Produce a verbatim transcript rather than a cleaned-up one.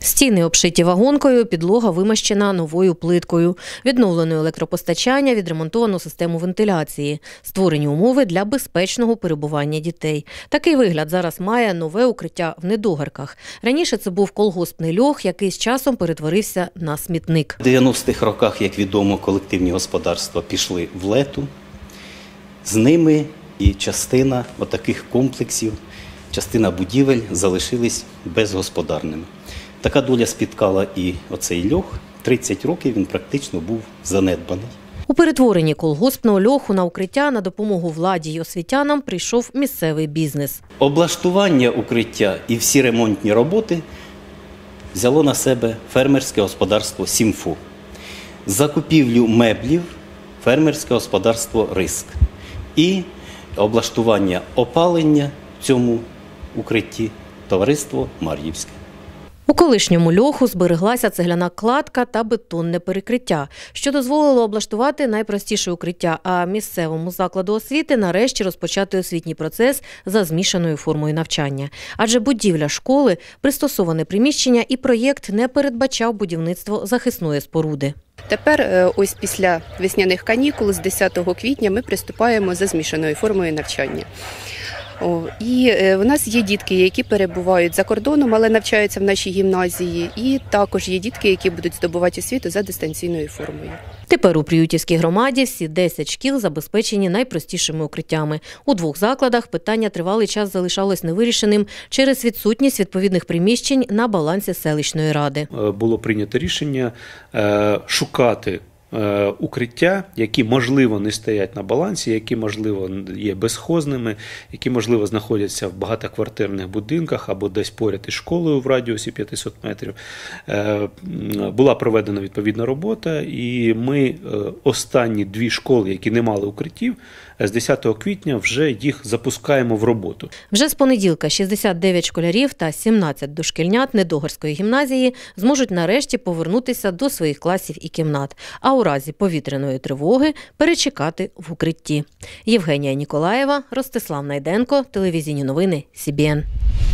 Стіни обшиті вагонкою, підлога вимощена новою плиткою. Відновлено електропостачання, відремонтовано систему вентиляції. Створені умови для безпечного перебування дітей. Такий вигляд зараз має нове укриття в Недогарках. Раніше це був колгоспний льох, який з часом перетворився на смітник. У дев'яностих роках, як відомо, колективні господарства пішли в лету. З ними і частина отаких комплексів, частина будівель залишились безгосподарними. Така доля спіткала і оцей льох. тридцять років він практично був занедбаний. У перетворенні колгоспного льоху на укриття на допомогу владі й освітянам прийшов місцевий бізнес. Облаштування укриття і всі ремонтні роботи взяло на себе фермерське господарство «Сімфу». Закупівлю меблів – фермерське господарство «Риск». І облаштування опалення в цьому укритті – товариство «Мар'ївське». У колишньому льоху збереглася цегляна кладка та бетонне перекриття, що дозволило облаштувати найпростіше укриття, а місцевому закладу освіти нарешті розпочати освітній процес за змішаною формою навчання. Адже будівля школи – пристосоване приміщення і проєкт не передбачав будівництво захисної споруди. Тепер, ось після весняних канікул, з десятого квітня, ми приступаємо за змішаною формою навчання. О, і у нас є дітки, які перебувають за кордоном, але навчаються в нашій гімназії, і також є дітки, які будуть здобувати освіту за дистанційною формою. Тепер у Приютівській громаді всі десять шкіл забезпечені найпростішими укриттями. У двох закладах питання тривалий час залишалось невирішеним через відсутність відповідних приміщень на балансі селищної ради. Було прийнято рішення шукати укриття, які, можливо, не стоять на балансі, які, можливо, є безхозними, які, можливо, знаходяться в багатоквартирних будинках або десь поряд із школою в радіусі п'ятисот метрів. Була проведена відповідна робота, і ми останні дві школи, які не мали укриттів, з десятого квітня вже їх запускаємо в роботу. Вже з понеділка шістдесят дев'ять школярів та сімнадцять дошкільнят Недогарської гімназії зможуть нарешті повернутися до своїх класів і кімнат, а у разі повітряної тривоги перечекати в укритті. Євгенія Ніколаєва, Ростислав Найденко, телевізійні новини Сі Бі Ен.